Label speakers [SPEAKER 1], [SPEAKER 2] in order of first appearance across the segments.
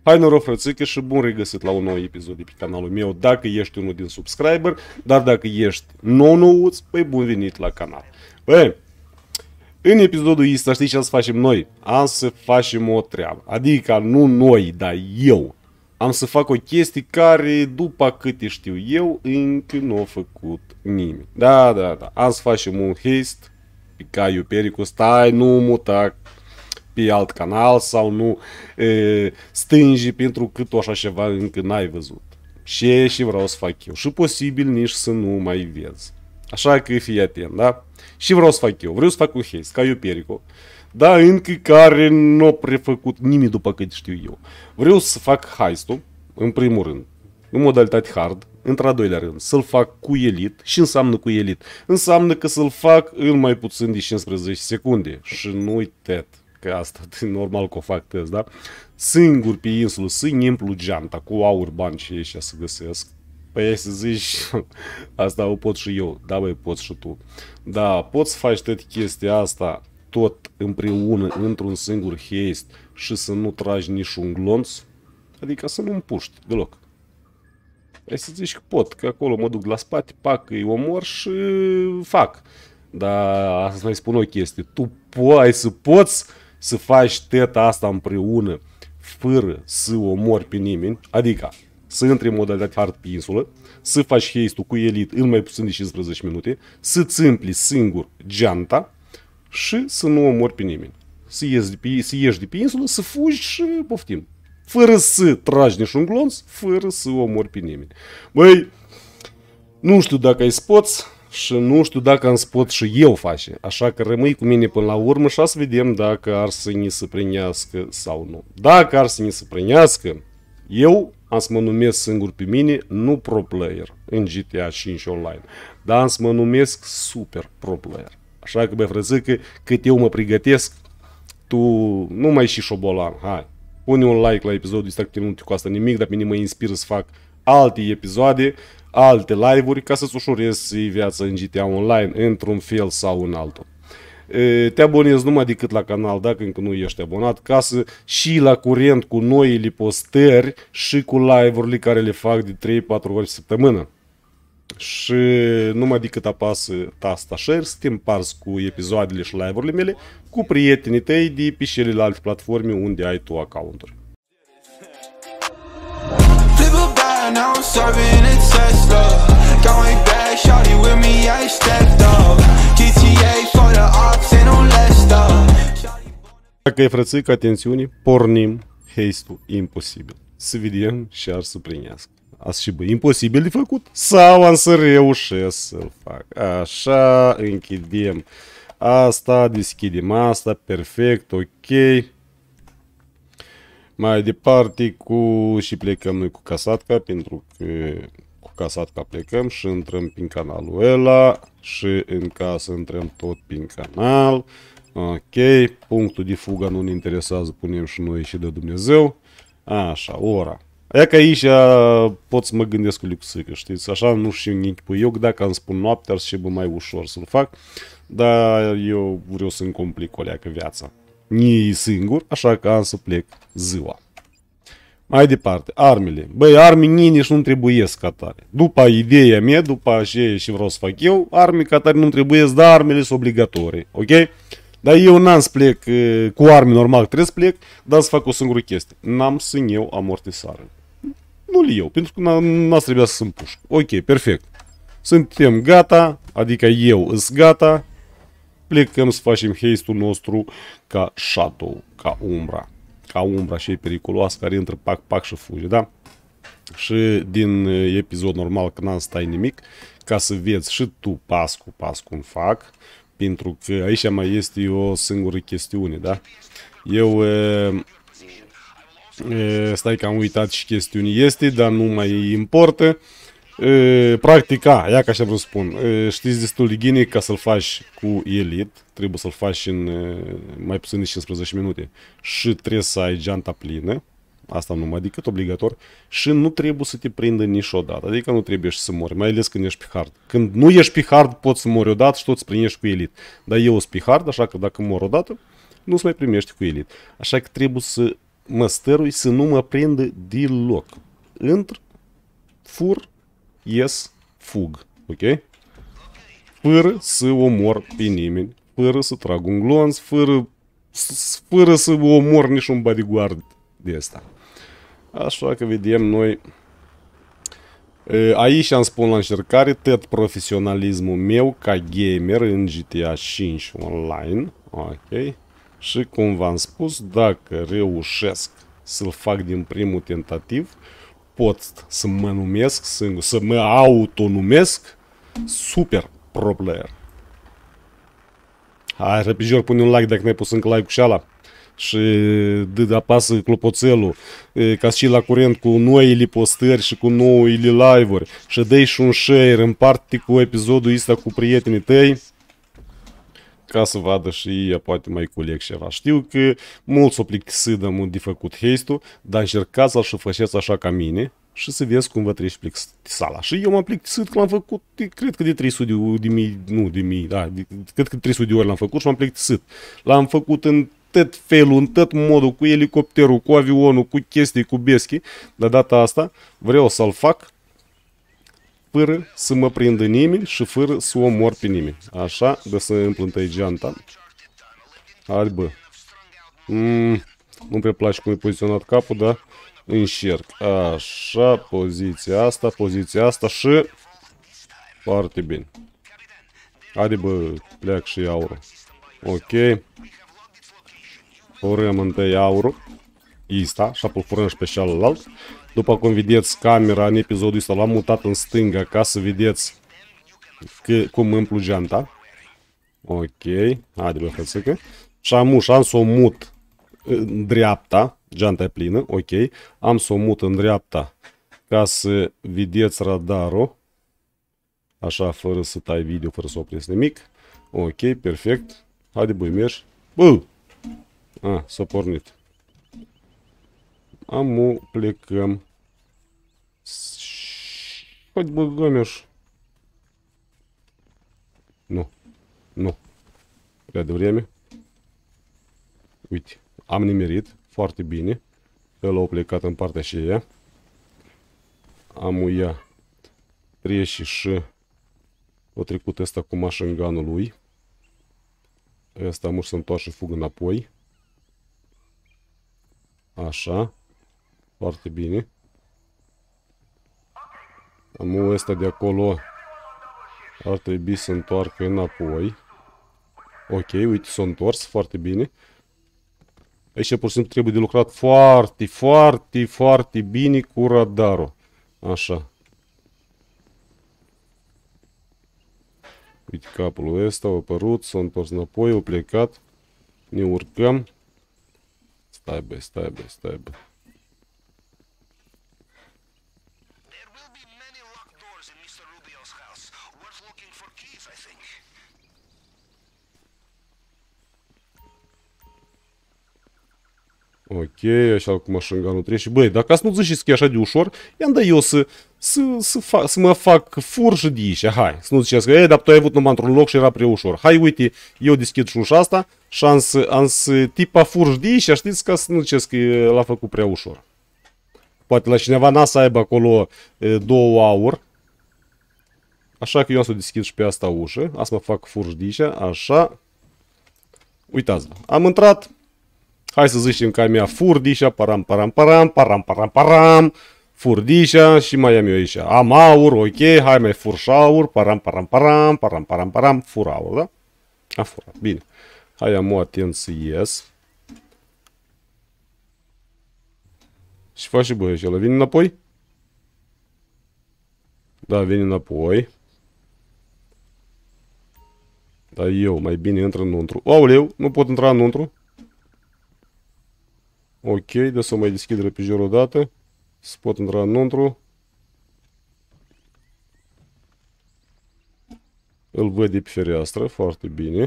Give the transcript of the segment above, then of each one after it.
[SPEAKER 1] Hai noroc, frățică, și bun regăsit la un nou episod de pe canalul meu, dacă ești unul din subscriber, dar dacă ești nou-nouț, păi bun venit la canal. Băi, în episodul ăsta știi ce am să facem noi? Am să facem o treabă, adică nu noi, dar eu. Am să fac o chestie care, după câte știu eu, încă nu a făcut nimeni. Da. Am să facem un haste pe Caiu Pericu, stai, nu muta pe alt canal sau nu stângi pentru că tu așa ceva încă n-ai văzut. Și vreau să fac eu. Și posibil nici să nu mai vezi. Așa că fii atent, da? Și vreau să fac eu. Vreau să fac un haste, Caiu Pericu. Da, încă care nu a prefăcut nimic după cât știu eu. Vreau să fac heist-ul, în primul rând, în modalitate hard, într-al doilea rând, să-l fac cu elite. Și înseamnă cu elite? Înseamnă că să-l fac în mai puțin de 15 secunde. Și nu uitați că asta e normal că o fac tăți, da? Singur pe insulă, să-i împlu geanta cu aur, bani și ăștia să găsesc. Păi ai să zici, asta o pot și eu, da băi, poți și tu. Da, poți să faci toată chestia asta tot împreună, într-un singur haste și să nu tragi nici un glonț, adică să nu împuști deloc. Ai să zici că pot, că acolo mă duc la spate, pac, îi omor și fac. Dar asta mai spun o chestie, tu ai să poți să faci teta asta împreună fără să omori pe nimeni, adică să intri în modalitate hard pe insulă, să faci haste-ul cu elite în mai puțin de 15 minute, să-ți împli singur geanta și să nu omori pe nimeni. Să ieși de pe insulă, să fugi și poftim. Fără să tragi niciun glonț, fără să omori pe nimeni. Băi, nu știu dacă ai spoți și nu știu dacă am spot și eu face. Așa că rămâi cu mine până la urmă și să vedem dacă ar să ni se prinească sau nu. Dacă ar să ni se prinească, eu am să mă numesc singur pe mine, nu pro player în GTA 5 Online, dar am să mă numesc super pro player. Așa că, băi, frățică, cât eu mă pregătesc, tu nu mai și șobolan, hai. Pune un like la episodul ăsta, că nu te costă nimic, dar pe mine mă inspiră să fac alte episoade, alte live-uri, ca să-ți ușurezi viața în GTA Online, într-un fel sau în altul. Te abonezi numai decât la canal, dacă încă nu ești abonat, ca să și la curent cu noile postări și cu live-urile care le fac de 3-4 ori pe săptămână. Și numai decât apasă tasta share, să te împarți cu episoadele și live-urile mele cu prietenii tăi de pe celelalte platforme unde ai tu account-uri. Dacă e frățică, atențiune, pornim haste-ul imposibil. Să vedem și ar să prinească. Asta și bă, imposibil de făcut sau am să reușesc să-l fac. Așa, închidem asta, deschidem asta, perfect, ok. Mai departe și plecăm noi cu casatca, pentru că cu casatca plecăm și intrăm prin canalul ăla și în casă intrăm tot prin canal. Ok, punctul de fugă nu ne interesează, punem și noi și de Dumnezeu. Așa, ora. Aia că aici pot să mă gândesc cu lipsică, știți? Așa nu știu nici pe eu, dacă îmi spun noaptea ar să fie mai ușor să-l fac, dar eu vreau să-mi complic o leacă viața. Nici singur, așa că am să plec ziua. Mai departe, armele. Băi, arme nici nu trebuiesc ca tare. După ideea mea, după ce și vreau să fac eu, arme ca tare nu trebuiesc, dar armele sunt obligatorii, ok? Dar eu n-am să plec cu arme normal, trebuie să plec, dar să fac o singură chestie. N-am să iau amortisare. Nu-l iau, pentru că n-ați trebuia să împușc. Ok, perfect. Suntem gata, adică eu îs gata. Plecăm să facem haste-ul nostru ca shadow, ca umbra. Ca umbra și e periculoasă, care intră pac și fuge, da? Și din episod normal, că n-am stai nimic, ca să vezi și tu pas cu pas cum fac. Pentru că aici mai este o singură chestiune, da? Eu stai că am uitat și chestiune este, dar nu mai importă. Practica, ia ca așa vreau să spun, știți destul de bine ca să-l faci cu elite, trebuie să-l faci în mai puțin de 15 minute și trebuie să ai geanta plină, asta numai decât obligator, și nu trebuie să te prindă niciodată, adică nu trebuie să mori, mai ales când ești pe hard. Când nu ești pe hard poți să mori odată și tot să primești cu elite, dar eu sunt pe hard, așa că dacă mor odată, nu se mai primești cu elite. Așa că trebuie să mă stărui să nu mă prindă deloc. Intr, fur, ies, fug. Ok? Fără să omor pe nimeni, fără să trag un glonț, fără să omor niciun bodyguard de asta. Așa că vedem noi. Aici am spun la încercare tot profesionalismul meu ca gamer în GTA 5 online. Ok. Și cum v-am spus, dacă reușesc să-l fac din primul tentativ, pot să mă numesc singur, să mă autonumesc super pro player. Hai, repijor, pune un like dacă n-ai pus încă like-ul și ala. Și apasă clopoțelul ca și la curent cu noile postări și cu noile live-uri. Și dă-i și un share, împarte cu episodul ăsta cu prietenii tăi, ca să vadă și ea poate mai coleg ceva. Știu că mulți s-o plictisit de făcut haste-ul, dar încercați să-l și faceți așa ca mine și să vezi cum vă treci plictisala. Și eu m-am plictisit că l-am făcut, cred că de 300 de mii, nu de mii, da, cred că 300 de ori l-am făcut și m-am plictisit. L-am făcut în tot felul, în tot modul, cu elicopterul, cu avionul, cu chestii, cu beschi. De data asta vreau să-l fac fără să mă prindă nimeni și fără să omor pe nimeni. Așa, de să împlântăi geanta. Hai, bă. Nu-mi prea place cum e poziționat capul, dar încerc. Așa, poziția asta și... Foarte bine. Haide, bă, pleac și aurul. Ok. Furăm întâi aurul. Ista, și apoi furăm și pe celălalt. După cum vedeți, camera în episodul ăsta l-am mutat în stânga ca să vedeți cum împlu geanta. Ok, haide bă, frățică. Și am să o mut în dreapta, geanta e plină, ok. Am să o mut în dreapta ca să vedeți radarul. Așa, fără să tai video, fără să opresc nimic. Ok, perfect. Haide băi, mergi. Bă! S-a pornit. Plecăm. Haide bă, gămeș. Nu. Prea devreme. Uite, am nimerit. Foarte bine. El a plecat în partea și ea. Am uia. Trece și o trecut ăsta cu machine gun-ul lui. Ăsta mă să întoarce și fug înapoi. Așa. Foarte bine. Am ăsta de acolo ar trebui să întoarcă înapoi. Ok, uite, s-a întors. Foarte bine. Aici pur și simplu trebuie de lucrat foarte bine cu radarul. Așa. Uite, capul ăsta a apărut, s-a întors înapoi, a plecat. Ne urcăm. Stai bă. Ok, așa cu machine gun-ul trece. Băi, dacă ați nu ziceți că e așa de ușor, i-am dat eu să mă fac fur și de aici. Hai, să nu ziceți că, dar tu ai avut numai într-un loc și era prea ușor. Hai, uite, eu deschid și ușa asta și am să tipa fur și de aici, știți, ca să nu ziceți că l-a făcut prea ușor. Poate la cineva n-a să aibă acolo 2 aur. Așa că eu am să deschid și pe asta ușă. Asta mă fac fur și de aici, așa. Uitați-vă, am intrat. Hai să zicem că am ea furdișa, param, furdișa și mai am eu aici. Am aur, ok, hai mai fur și aur, param, fur aur, da? A furat, bine. Hai am o atent să ies. Și faci și băie, ăla vine înapoi? Da, vine înapoi. Dar eu mai bine intru înăuntru. Aoleu, nu pot intra înăuntru. Ok, de să mai deschid repijorul odată. Să pot intra înăuntru. Îl văd de pe fereastră, foarte bine.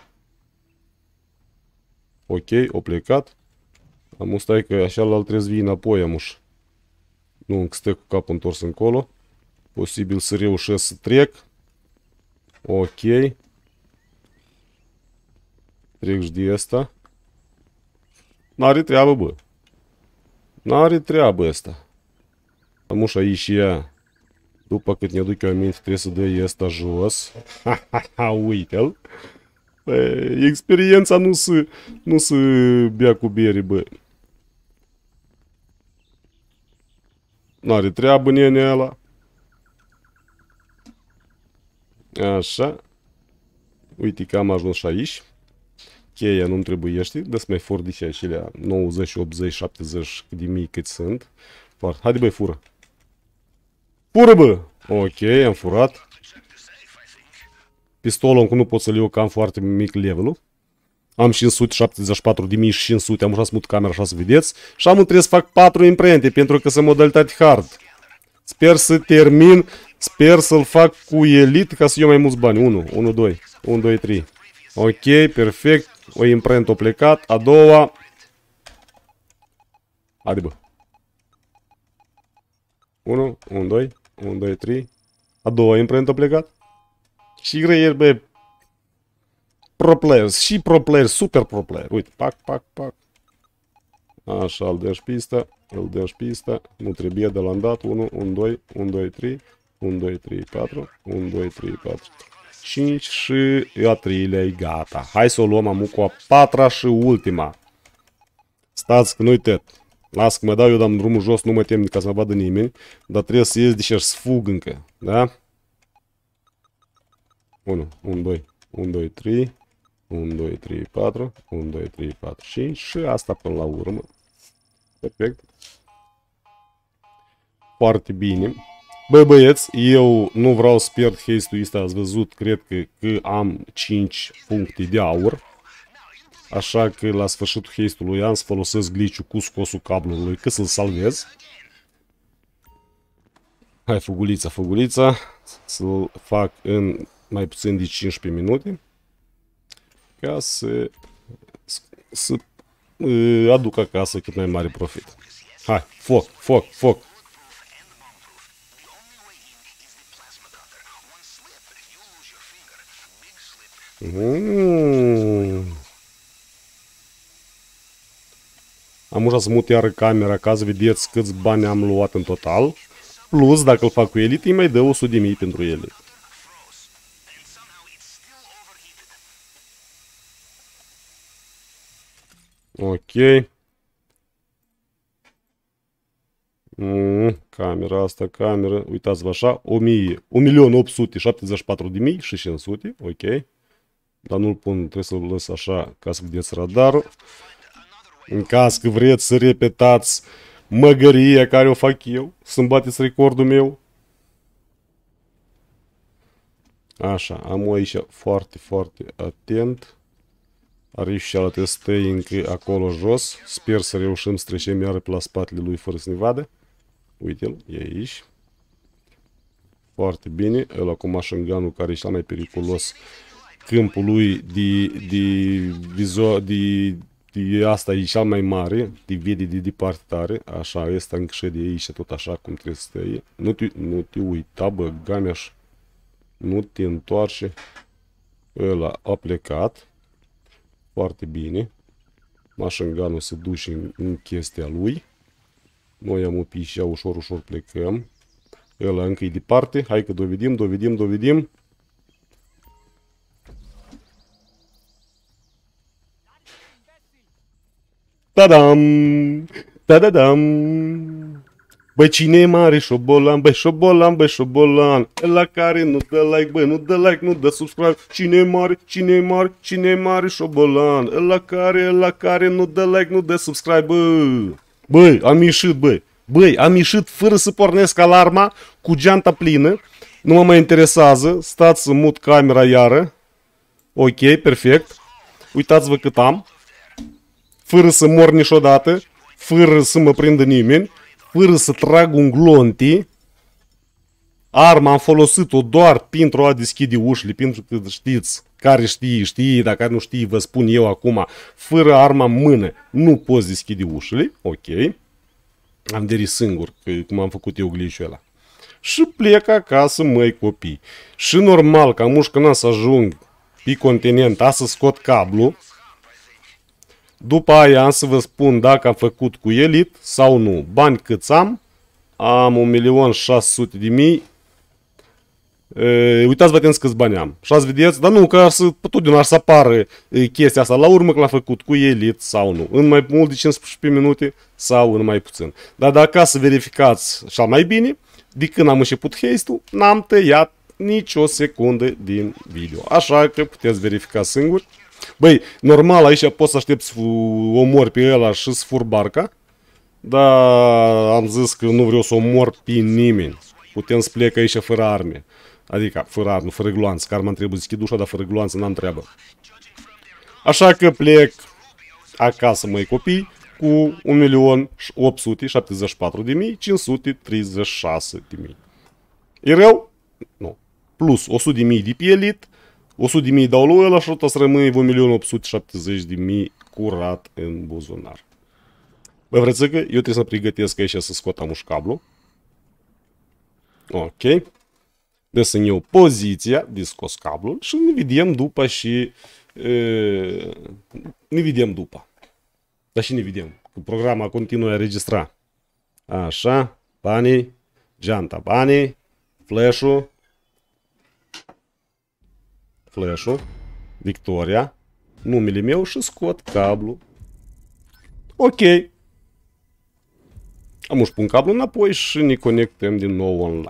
[SPEAKER 1] Ok, o plecat. Am stai că așa l-al trezvi înapoi, amuș. Nu, încă stă cu capul întors încolo. Posibil să reușesc să trec. Ok. Trec și de asta. N-are treabă, bă. N-are treabă asta. Am ușa aici și ea. După cât ne duc eu aminte, trebuie să dă ăsta jos. Ha, uite-l. Experiența nu se bea cu bere, bă. N-are treabă nenea ăla. Așa. Uite că am ajuns și aici. Cheia nu-mi trebuiește. Dă-ți mai fordice acelea 90, 80, 70 de mii cât sunt. Haide băi, fură. Fură, bă! Ok, am furat. Pistolul încă nu pot să-l iau, că am foarte mic levelul. Am 574.500, am ușat să mut camera așa să vedeți. Și am trebuie să fac 4 imprente, pentru că sunt modalitate hard. Sper să termin, sper să-l fac cu elite ca să iau mai mulți bani. 1, 2, 1, 2, 3. Ok, perfect. O imprentă a plecat, a doua. Haide, bă. 1, 2, 1, 2, 3. A doua imprentă a plecat. Și greier, bă. Pro players, și pro players, super pro player. Uite, pac, pac, pac. Așa, îl dăm pista, îl dăm pista. Nu trebuie de la dat. 1, 1, 2, 1, 2, 3. 1, 2, 3, 4. 1, 2, 3, 4. 5 și a treilea e gata. Hai să o luăm amu cu a patra și ultima. Stați că nu-i tot. Las că mă dau eu, dam drumul jos, nu mă tem ca să mă vadă nimeni. Dar trebuie să ies de și să fug încă. Da? 1, 1, 2, 1, 2, 3. 1, 2, 3, 4. 1, 2, 3, 4, 5. Și asta până la urmă. Perfect. Foarte bine. Băi băieți, eu nu vreau să pierd haste-ul ăsta, ați văzut, cred că am 5 puncte de aur. Așa că la sfârșitul haste-ului am să folosesc glitch-ul cu scosul cablului, că să-l salvez. Hai, fugulița, fugulița, să-l fac în mai puțin de 15 minute. Ca să aduc acasă cât mai mare profit. Hai, foc, foc, foc. Am ușa să mut iară camera ca să vedeți câți bani am luat în total. Plus, dacă îl fac cu elite, îi mai dă 100.000 pentru ele. Ok. Camera asta, camera. Uitați-vă așa. 1.874.500. Ok. Dar nu-l pun, trebuie să-l lăs așa ca să vedeți radarul. În caz că vreți să repetați măgăria care o fac eu, să-mi bateți recordul meu. Așa, am aici foarte, foarte atent. Are și cealaltă stai încă acolo jos. Sper să reușim să trecem iară pe la spatele lui fără să ne vadă. Uite-l, e aici. Foarte bine. Ăla cu machine gun-ul care e cel mai periculos. Câmpul lui de asta e cel mai mare. Te vede de departe tare. Așa, ăsta încă și de aici tot așa cum trebuie să stai. Nu te uita, bă, gameaș. Nu te întoarce. Ăla a plecat. Foarte bine. Machine gun-ul se duce în chestia lui. Noi am opit și ușor, ușor plecăm. Ăla încă e departe. Hai că dovedim. Tadam! Tadadam! Băi, cine e mare șobolan? Băi, șobolan! Ăla care nu dă like, băi, nu dă like, nu dă subscribe. Cine e mare șobolan? Ăla care nu dă like, nu dă subscribe, bă! Băi, am ieșit, băi! Băi, am ieșit fără să pornesc alarma, cu geanta plină. Nu mă mai interesează. Stați să mut camera iară. Ok, perfect. Uitați-vă cât am. Fără să mor niciodată. Fără să mă prindă nimeni. Fără să trag un glonti. Arma am folosit-o doar pentru a deschide ușile. Pentru că știți, care știe, dar care nu știe, vă spun eu acum. Fără arma în mână nu poți deschide ușile. Ok. Am deris singur, că cum am făcut eu glitch-ul ăla. Și plec acasă, măi copii. Și normal, că amuși când am să ajung pe continent, a să scot cablu. După aia am să vă spun dacă am făcut cu Elite sau nu. Bani câți am? Am 1.600.000. Uitați-vă atenți câți bani am. Și ați vedeți, dar nu, că totdeauna ar să apară chestia asta la urmă că l-am făcut cu Elite sau nu. În mai mult de 15 minute sau în mai puțin. Dar dacă să verificați și mai bine, de când am început haste-ul, n-am tăiat nici o secundă din video. Așa că puteți verifica singuri. Băi, normal aici poți să aștept să omori pe ăla și să fur barca. Dar am zis că nu vreau să omor pe nimeni. Putem să plec aici fără arme. Adică, fără arme, fără gloanță. Că arma îmi trebuie deschid ușa, dar fără gloanță n-am treabă. Așa că plec acasă, măi copii, cu 1.874.536.000. E rău? Nu. Plus 100.000 de pe Elite, 100.000 dau lui ăla și o să rămâne 1.870.000 curat în buzunar. Bă, vreți că eu trebuie să pregătesc aici să scot amuși cablu. Ok. Deci să-mi iau poziția de scos cablul și ne vedem după și... ne vedem după. Dar și ne vedem. Cu programa continuă a registra. Așa. Banii. Geanta banii. Flash-ul. Flash-ul. Victoria. Numele meu și scot cablu. Ok. Am își pun cablu înapoi și ne conectăm din nou online.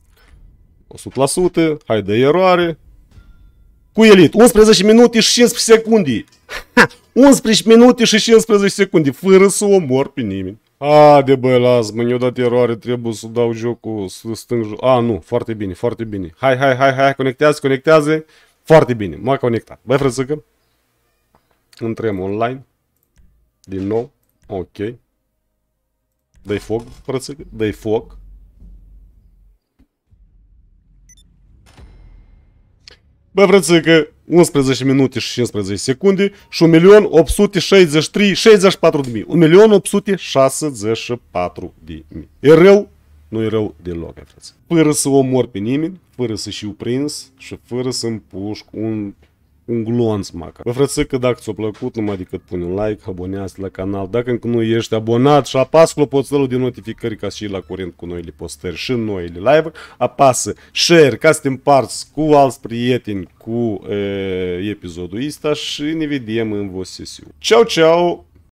[SPEAKER 1] 100%, hai de eroare. Cu Elite, 11 minute și 15 secunde. 11 minute și 15 secunde, fără să omor pe nimeni. De bă, las-mă, ne-o dat eroare, trebuie să dau jocul, să stâng joc. Nu, foarte bine, foarte bine. Hai, conectează. Foarte bine, m-a conectat. Băi, frățăcă, intrăm online. Din nou, ok. Dă-i foc, frățăcă, dă-i foc. Bă, frățăcă, 11 minute și 15 secunde și 1.864.000. 1.864.000. E rău? Nu e rău deloc, frăță. Fără să omor pe nimeni, fără să fiu prins și fără să împușc un glonț măcar. Bă, frățăcă, dacă ți-a plăcut, numai decât pune un like, abonează-te la canal. Dacă încă nu ești abonat și apasă clopoțelul de notificări ca să fii la curent cu noile postări și noile live, apasă share ca să te împarți cu alți prieteni cu episodul ăsta și ne vedem în o sesiune. Ciao, ciao!